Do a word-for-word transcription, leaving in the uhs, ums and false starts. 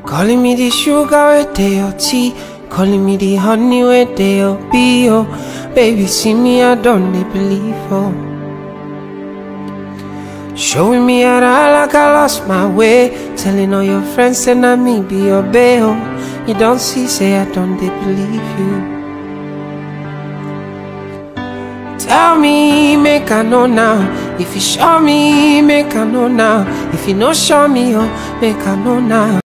Calling me the sugar with your tea, calling me the honey with your bee, oh. Baby, see me, I don't they believe, oh. Showing me how like I lost my way, telling all your friends that I me be your bail. You don't see, say I don't they believe you. Tell me, make I know now. If you show me, make I know now. If you no show me, oh, make I know now.